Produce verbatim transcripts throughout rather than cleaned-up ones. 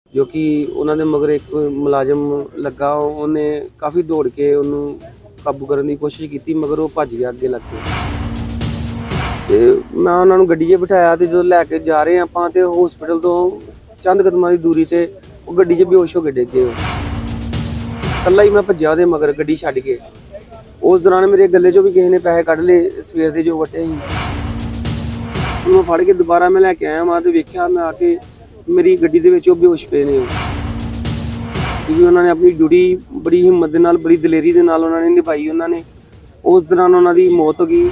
जो कि उन्होंने मगर एक मुलाजम लगा, उन्हें काफ़ी दौड़ के उन्होंने काबू करने की कोशिश की, मगर वो भज गया अगे लग के। तो मैं उन्होंने गड्डी 'च बिठाया, तो जो लैके जा रहे हैं आप तो हॉस्पिटल तो चंद कदमां की दूरी ते वो गड्डी 'च बेहोश हो के डिग गए। कल्ला ही मैं भज्या उहदे मगर गड्डी छड्ड के। उस दौरान मेरे गले 'चों भी किसी ने पैसे कढ़ ले सवेर दे जो वटे ही। उन्होंने फड़ के दोबारा मैं लैके आया वहाँ तो वेख्या मैं आके मेरी गड्डी दे विच वो बेहोश पे ने, क्योंकि उन्होंने अपनी ड्यूटी बड़ी हिम्मत दे नाल बड़ी दलेरी दे नाल उन्होंने निभाई। उन्होंने उस दौरान उन्होंने मौत हो गई।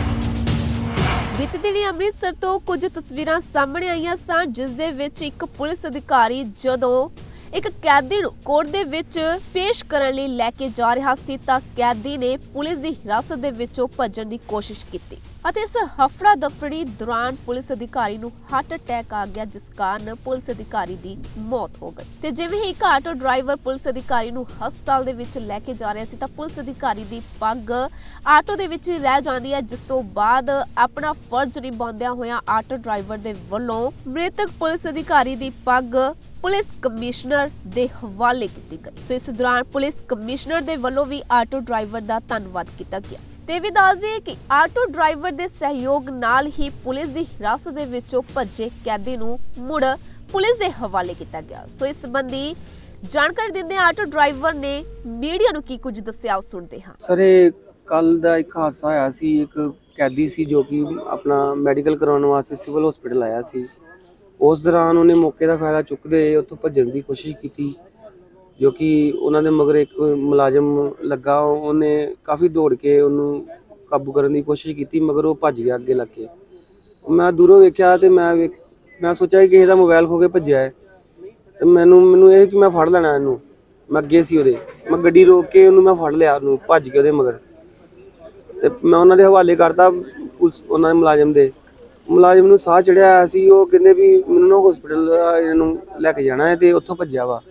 बीते दिनी अमृतसर तो कुछ तस्वीरां सामने आईयां सन, जिस दे विच एक पुलिस अधिकारी जदों एक कैदी नूं कोर्ट दे विच पेश करन लई लैके जा रहा सी तां कैदी ने पुलिस दी हिरासत दे विचों भज्जण दी कोशिश कीती ਅਤੇ इस हफड़ा दफड़ी दौरान पुलिस अधिकारी ਨੂੰ हार्ट अटैक आ गया, जिस कारण पुलिस अधिकारी ਦੀ मौत हो गई। ਤੇ ਜਿਵੇਂ ਹੀ ਇੱਕ ਆਟੋ ਡਰਾਈਵਰ ਪੁਲਿਸ ਅਧਿਕਾਰੀ ਨੂੰ ਹਸਪਤਾਲ ਦੇ ਵਿੱਚ ਲੈ ਕੇ ਜਾ ਰਿਹਾ ਸੀ ਤਾਂ ਪੁਲਿਸ ਅਧਿਕਾਰੀ ਦੀ ਪੱਗ ਆਟੋ ਦੇ ਵਿੱਚ ਹੀ ਰਹਿ ਜਾਂਦੀ ਹੈ, ਜਿਸ ਤੋਂ ਬਾਅਦ ਆਪਣਾ ਫਰਜ਼ ਨਿਭਾਉਂਦਿਆਂ ਹੋਇਆਂ ਆਟੋ ਡਰਾਈਵਰ ਦੇ ਵੱਲੋਂ ਮ੍ਰਿਤਕ ਪੁਲਿਸ ਅਧਿਕਾਰੀ ਦੀ ਪੱਗ ਪੁਲਿਸ ਕਮਿਸ਼ਨਰ ਦੇ ਹਵਾਲੇ ਕੀਤੀ ਗਈ। ਸੋ ਇਸ ਦੌਰਾਨ ਪੁਲਿਸ ਕਮਿਸ਼ਨਰ ਦੇ ਵੱਲੋਂ ਵੀ ਆਟੋ ਡਰਾਈਵਰ ਦਾ ਧੰਨਵਾਦ ਕੀਤਾ ਗਿਆ। ਤੇ ਵੀ ਦੱਸ ਦਈਏ ਕਿ ਆਟੋ ਡਰਾਈਵਰ ਦੇ ਸਹਿਯੋਗ ਨਾਲ ਹੀ ਪੁਲਿਸ ਦੀ ਹਿਰਾਸਤ ਦੇ ਵਿੱਚੋਂ ਭੱਜੇ ਕੈਦੀ ਨੂੰ ਮੁੜ ਪੁਲਿਸ ਦੇ ਹਵਾਲੇ ਕੀਤਾ ਗਿਆ। ਸੋ ਇਸ ਸੰਬੰਧੀ ਜਾਣਕਾਰੀ ਦਿੰਦੇ ਆਟੋ ਡਰਾਈਵਰ ਨੇ ਮੀਡੀਆ ਨੂੰ ਕੀ ਕੁਝ ਦੱਸਿਆ, ਸੁਣਦੇ ਹਾਂ। ਸਰ ਇਹ ਕੱਲ ਦਾ ਇੱਕ ਹਾਦਸਾ ਹੋਇਆ ਸੀ। ਇੱਕ कैदी सी जो कि अपना मैडिकल करवाने वास्ते सिविल हॉस्पिटल आया सी। उस दौरान उन्हें मौके का फायदा चुकते उत्थों भजन की कोशिश की, जो कि उन्होंने मगर एक मुलाजम लगा, उन्हें काफ़ी दौड़ के उन्होंने काबू करने की कोशिश की, मगर वो भज गया अगे लग के। मैं दूरों वेख्या तो मैं वे मैं सोचा कि किसी का मोबाइल खो के भज्या है, तो मैनू मैनू यह कि मैं फड़ लेना इनू। मैं अगे सी उहदे, मैं गड्डी रोक के उन्होंने मैं फड़ लिया, उन्होंने भज के उहदे मगर। ਤੇ ਮੈਂ ਉਹਨਾਂ ਦੇ ਹਵਾਲੇ ਕਰਤਾ ਪੁਲਿਸ, ਉਹਨਾਂ ਦੇ ਮੁਲਾਜ਼ਮ ਦੇ ਮੁਲਾਜ਼ਮ ਨੂੰ ਸਾਹ ਚੜਿਆ ਆਇਆ ਸੀ। ਉਹ ਕਹਿੰਦੇ ਵੀ ਮੈਨੂੰ ਨਾ ਹਸਪੀਟਲ ਇਹਨੂੰ ਲੈ ਕੇ ਜਾਣਾ ਹੈ, ਤੇ ਉੱਥੋਂ ਭੱਜਿਆ ਵਾ।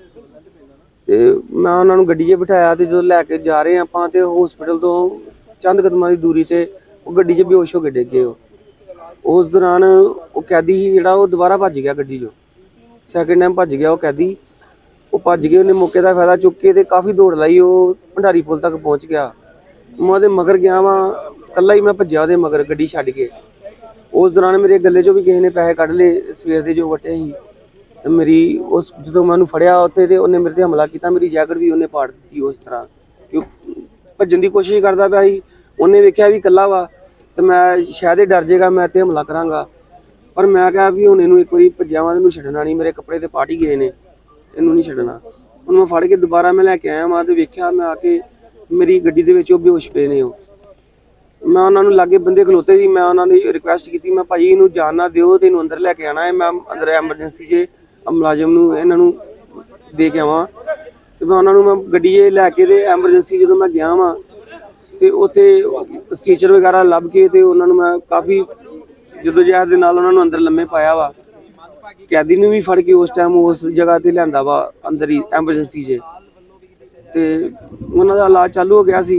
ਤੇ ਮੈਂ ਉਹਨਾਂ ਨੂੰ ਗੱਡੀ 'ਚ ਬਿਠਾਇਆ, ਤੇ ਜਦੋਂ ਲੈ ਕੇ ਜਾ ਰਹੇ ਆਪਾਂ ਤੇ ਹਸਪੀਟਲ ਤੋਂ ਚੰਦ ਕਦਮਾਂ ਦੀ ਦੂਰੀ ਤੇ ਉਹ ਗੱਡੀ 'ਚ ਬੇਹੋਸ਼ ਹੋ ਕੇ ਡਿੱਗ ਗਏ। ਉਹ ਉਸ ਦੌਰਾਨ ਉਹ ਕੈਦੀ ਸੀ ਜਿਹੜਾ ਉਹ ਦੁਬਾਰਾ ਭੱਜ ਗਿਆ ਗੱਡੀ 'ਚੋਂ, ਸੈਕਿੰਡ ਟਾਈਮ ਭੱਜ ਗਿਆ ਉਹ ਕੈਦੀ। ਉਹ ਭੱਜ ਗਏ, ਉਹਨੇ ਮੌਕੇ ਦਾ ਫਾਇਦਾ ਚੁੱਕ ਕੇ ਤੇ ਕਾਫੀ ਦੌੜ ਲਾਈ। ਉਹ ਭੰਡਾਰੀ ਪੁਲ ਤੱਕ ਪਹੁੰਚ ਗਿਆ। मैं ਉਹਦੇ मगर गया वा, कल्ला ही मैं भज्या ਉਹਦੇ मगर गड्डी छड्ड के। उस दौरान मेरे गले 'चों भी किसी ने पैसे कढ़ ले सवेर दे जो वटे ही। ਤੇ ਮੇਰੀ ਉਸ ਜਦੋਂ ਮੈਂ ਉਹਨੂੰ ਫੜਿਆ ਉੱਥੇ ਤੇ ਉਹਨੇ ਮੇਰੇ ਤੇ ਹਮਲਾ ਕੀਤਾ, ਮੇਰੀ ਜੈਕਟ ਵੀ ਉਹਨੇ ਪਾੜ ਦਿੱਤੀ। ਉਸ ਤਰ੍ਹਾਂ ਕਿ ਭੱਜਣ ਦੀ ਕੋਸ਼ਿਸ਼ ਕਰਦਾ ਪਿਆ ਸੀ। ਉਹਨੇ ਵੇਖਿਆ ਵੀ ਇਕੱਲਾ ਵਾ ਤੇ ਮੈਂ ਸ਼ਾਇਦ ਇਹ ਡਰ ਜਾਏਗਾ, ਮੈਂ ਤੇ ਹਮਲਾ ਕਰਾਂਗਾ। ਪਰ ਮੈਂ ਕਿਹਾ ਵੀ ਹੁਣ ਇਹਨੂੰ ਇੱਕ ਵਾਰੀ ਭੱਜਿਆ ਵਾ, ਇਹਨੂੰ ਛੱਡਣਾ ਨਹੀਂ। ਮੇਰੇ ਕੱਪੜੇ ਤੇ ਪਾਟ ਹੀ ਗਏ ਨੇ, ਇਹਨੂੰ ਨਹੀਂ ਛੱਡਣਾ। ਉਹਨੂੰ ਮੈਂ ਫੜ ਕੇ ਦੁਬਾਰਾ ਮੈਂ ਲੈ ਕੇ ਆਇਆ ਵਾਂ ਤੇ ਵੇਖਿਆ ਮੈਂ ਆ ਕੇ मेरी गड्डी दे विच वो बेहोश पे ने। मैं उन्होंने लागे बंदे खलोते सी, मैं उन्होंने रिक्वेस्ट की, मैं भाई इनू जान ना दिओ ते इनू अंदर लैके आना है। मैं अंदर एमरजेंसी च मुलाजम नू इन्हां नू दे के आवां। ते मैं उन्होंने मैं गड्डी लैके ते एमरजेंसी जो मैं गया वां ते उत्थे स्टीचर वगैरह लभ के ते उन्होंने मैं काफ़ी जदोजहद दे नाल उन्हां नू अंदर लम्मे पाया वा। कैदी नू भी फड़ के उस टाइम उस जगह ते लिआंदा वा अंदर ही एमरजेंसी च। ਤੇ ਉਹਨਾਂ ਦਾ ਇਲਾਜ ਚਾਲੂ ਹੋ ਗਿਆ ਸੀ।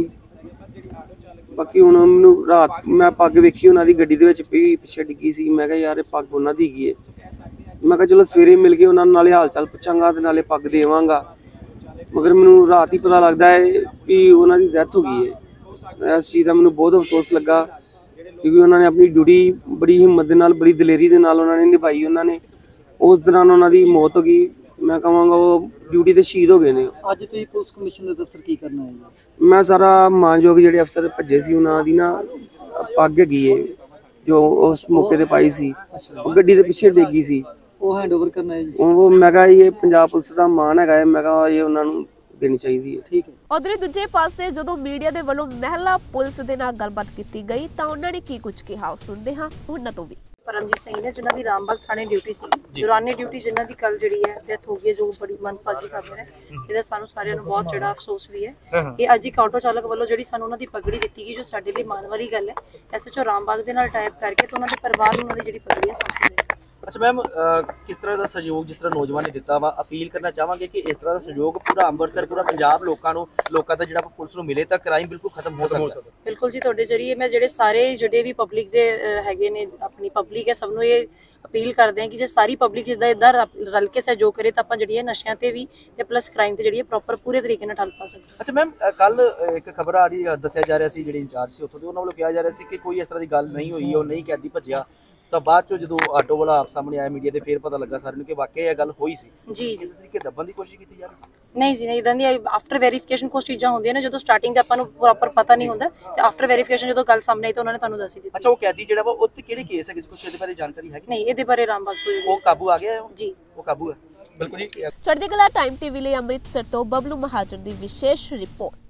ਬਾਕੀ ਹੁਣ ਮੈਨੂੰ ਰਾਤ ਮੈਂ ਪੱਗ ਵੇਖੀ ਉਹਨਾਂ ਦੀ ਗੱਡੀ ਦੇ ਵਿੱਚ ਪਈ ਪਿੱਛੇ ਡਿੱਗੀ ਸੀ। ਮੈਂ ਕਿਹਾ ਯਾਰ ਇਹ ਪੱਗ ਉਹਨਾਂ ਦੀ ਹੈਗੀ ਹੈ। ਮੈਂ ਕਿਹਾ ਚਲੋ ਸਵੇਰੇ ਮਿਲ ਕੇ ਉਹਨਾਂ ਨੂੰ ਨਾਲੇ ਹਾਲ ਚਾਲ ਪੁੱਛਾਂਗਾ ਤੇ ਨਾਲੇ ਪੱਗ ਦੇਵਾਂਗਾ। ਮਗਰ ਮੈਨੂੰ ਰਾਤ ਹੀ ਪਤਾ ਲੱਗਦਾ ਹੈ ਵੀ ਉਹਨਾਂ ਦੀ ਡੈਥ ਹੋ ਗਈ ਹੈ। ਇਸ ਚੀਜ਼ ਦਾ ਮੈਨੂੰ ਬਹੁਤ ਅਫਸੋਸ ਲੱਗਾ, ਕਿਉਂਕਿ ਉਹਨਾਂ ਨੇ ਆਪਣੀ ਡਿਊਟੀ ਬੜੀ ਹਿੰਮਤ ਦੇ ਨਾਲ ਬੜੀ ਦਲੇਰੀ ਦੇ ਨਾਲ ਉਹਨਾਂ ਨੇ ਨਿਭਾਈ। ਉਹਨਾਂ ਨੇ ਉਸ ਦੌਰਾਨ ਉਹਨਾਂ ਦੀ ਮੌਤ ਹੋ ਗਈ। मैं कहांगा वो ड्यूटी से शहीद हो गए ने। ਅੱਜ ਤੁਸੀਂ ਪੁਲਿਸ ਕਮਿਸ਼ਨ ਦੇ ਦਫ਼ਤਰ ਕੀ ਕਰਨਾ ਹੈ ਜੀ? मैं सारा मानयोग ਜਿਹੜੇ ਅਫਸਰ ਭੱਜੇ ਸੀ ਉਹਨਾਂ ਦੀ ਨਾ ਪੱਗ ਹੈਗੀ ਏ ਜੋ ਉਸ ਮੌਕੇ ਤੇ ਪਾਈ ਸੀ, ਉਹ ਗੱਡੀ ਦੇ ਪਿੱਛੇ ਡੇਗੀ ਸੀ। ਉਹ ਹੈਂਡਓਵਰ ਕਰਨਾ ਹੈ ਜੀ? ਉਹ ਮੈਂ ਕਿਹਾ ਇਹ ਪੰਜਾਬ ਪੁਲਿਸ ਦਾ ਮਾਣ ਹੈਗਾ ਹੈ, ਮੈਂ ਕਿਹਾ ਇਹ ਉਹਨਾਂ ਨੂੰ ਦੇਣੀ ਚਾਹੀਦੀ ਹੈ। ਠੀਕ ਹੈ। ਉਧਰ ਦੂਜੇ ਪਾਸੇ ਜਦੋਂ ਮੀਡੀਆ ਦੇ ਵੱਲੋਂ ਮਹਿਲਾ ਪੁਲਿਸ ਦੇ ਨਾਲ ਗੱਲਬਾਤ ਕੀਤੀ ਗਈ ਤਾਂ ਉਹਨਾਂ ਨੇ ਕੀ ਕੁਝ ਕਿਹਾ, ਸੁਣਦੇ ਹਾਂ ਉਹਨਾਂ ਤੋਂ ਵੀ। परमजीत सिंह ने जिन्हों की रामबाग थाने ड्यूटी सी दौरान ड्यूटी जिन्हों की कल जी है डेथ हो गई है, जो बड़ी मनभागी खबर है। ये सानू सारिਆਂ ਨੂੰ बहुत ज़्यादा अफसोस भी है। ये अज एक ऑटो चालक वालों जी सानू उन्होंने पगड़ी दी गई, जो साडे लिए माण वाली गल है। एस एच ओ रामबाग के नाल टाइप करके तो उन्होंने परिवार में उन्होंने जी पगड़ी है सौंपी है। ਅੱਛਾ ਮੈਮ, ਕਿਸ ਤਰ੍ਹਾਂ ਦਾ ਸਹਿਯੋਗ ਜਿਸ ਤਰ੍ਹਾਂ ਨੌਜਵਾਨ ਨੇ ਦਿੱਤਾ ਵਾ, ਅਪੀਲ ਕਰਨਾ ਚਾਹਾਂਗੇ ਕਿ ਇਸ ਤਰ੍ਹਾਂ ਦਾ ਸਹਿਯੋਗ ਪੂਰਾ ਅੰਮ੍ਰਿਤਸਰ, ਪੂਰਾ ਪੰਜਾਬ ਲੋਕਾਂ ਨੂੰ ਲੋਕਾਂ ਦਾ ਜਿਹੜਾ ਪੁਲਿਸ ਨੂੰ ਮਿਲੇ ਤਾਂ ਕ੍ਰਾਈਮ ਬਿਲਕੁਲ ਖਤਮ ਹੋ ਸਕਦਾ ਹੈ। ਬਿਲਕੁਲ ਜੀ, ਤੁਹਾਡੇ ਜਰੀਏ ਮੈਂ ਜਿਹੜੇ ਸਾਰੇ ਜਿਹੜੇ ਵੀ ਪਬਲਿਕ ਦੇ ਅਹ, ਹੈਗੇ ਨੇ, ਆਪਣੀ ਪਬਲਿਕ ਹੈ, ਸਭ ਨੂੰ ਇਹ ਅਪੀਲ ਕਰਦੇ ਹਾਂ ਕਿ ਜੇ ਸਾਰੀ ਪਬਲਿਕ ਇਸਦਾ ਇਦਾਂ ਰਲ ਕੇ ਸਹਿਯੋਗ ਕਰੇ ਤਾਂ ਆਪਾਂ ਜਿਹੜੀ ਹੈ ਨਸ਼ਿਆਂ ਤੇ ਵੀ ਤੇ ਪਲੱਸ ਕ੍ਰਾਈਮ ਤੇ ਜਿਹੜੀ ਹੈ ਪ੍ਰੋਪਰ ਪੂਰੇ ਤਰੀਕੇ ਨਾਲ ਠੱਲ ਪਾ ਸਕਦੇ। ਅੱਛਾ ਮੈਮ, ਕੱਲ ਇੱਕ ਖਬਰ ਆ ਰਹੀ, ਦੱਸਿਆ ਜਾ ਰਿਹਾ ਸੀ ਜਿਹੜੇ ਇੰਚਾਰਜ ਸੀ ਉੱਥੋਂ ਦੇ, ਉਹਨਾਂ ਵੱਲੋਂ ਕਿਹਾ ਜਾ ਰਿਹਾ ਸੀ ਕਿ ਕੋਈ ਇਸ ਤਰ੍ਹਾਂ ਦੀ ਗੱਲ ਨਹੀਂ ਹੋਈ, ਉਹ ਨਹੀਂ ਕੈਦੀ ਭੱਜਿਆ, ਤਾਂ ਬਾਅਦ ਚੋਂ ਜਦੋਂ ਆਟੋ ਵਾਲਾ ਆਪ ਸਾਹਮਣੇ ਆਇਆ ਮੀਡੀਆ ਤੇ ਫਿਰ ਪਤਾ ਲੱਗਾ ਸਾਰਿਆਂ ਨੂੰ ਕਿ ਵਾਕਿਆ ਇਹ ਗੱਲ ਹੋਈ ਸੀ। ਜੀ ਜੀ, ਇਸ ਤਰੀਕੇ ਦੱਬਣ ਦੀ ਕੋਸ਼ਿਸ਼ ਕੀਤੀ ਜਾ ਰਹੀ ਸੀ? ਨਹੀਂ ਜੀ ਨਹੀਂ, ਇਦਾਂ ਦੀ ਆਫਟਰ ਵੈਰੀਫਿਕੇਸ਼ਨ ਕੁਝ ਚੀਜ਼ਾਂ ਹੁੰਦੀਆਂ ਨੇ, ਜਦੋਂ ਸਟਾਰਟਿੰਗ ਤੇ ਆਪਾਂ ਨੂੰ ਪ੍ਰੋਪਰ ਪਤਾ ਨਹੀਂ ਹੁੰਦਾ ਤੇ ਆਫਟਰ ਵੈਰੀਫਿਕੇਸ਼ਨ ਜਦੋਂ ਗੱਲ ਸਾਹਮਣੇ ਆਈ ਤਾਂ ਉਹਨਾਂ ਨੇ ਤੁਹਾਨੂੰ ਦੱਸ ਹੀ ਦਿੱਤੀ। ਅੱਛਾ, ਉਹ ਕੈਦੀ ਜਿਹੜਾ ਵਾ ਉਹ ਤੇ ਕਿਹੜੇ ਕੇਸ ਹੈ, ਕਿਸ ਕੁਛ ਇਹਦੇ ਬਾਰੇ ਜਾਣਕਾਰੀ ਹੈਗੀ? ਨਹੀਂ, ਇਹਦੇ ਬਾਰੇ ਰਾਮਬਾਗ ਤੋਂ ਉਹ ਕਾਬੂ ਆ ਗਿਆ ਹੈ? ਜੀ, ਉਹ ਕਾਬੂ ਹੈ। ਬਿਲਕੁਲ ਜੀ। ਚੜ੍ਹਦੀ ਕਲਾ ਟਾਈਮ ਟੀਵੀ ਲਈ ਅੰਮ੍ਰਿਤਸਰ ਤੋਂ ਬਬਲੂ ਮਹਾਜਨ ਦੀ ਵਿਸ਼ੇਸ਼ ਰਿਪੋਰਟ।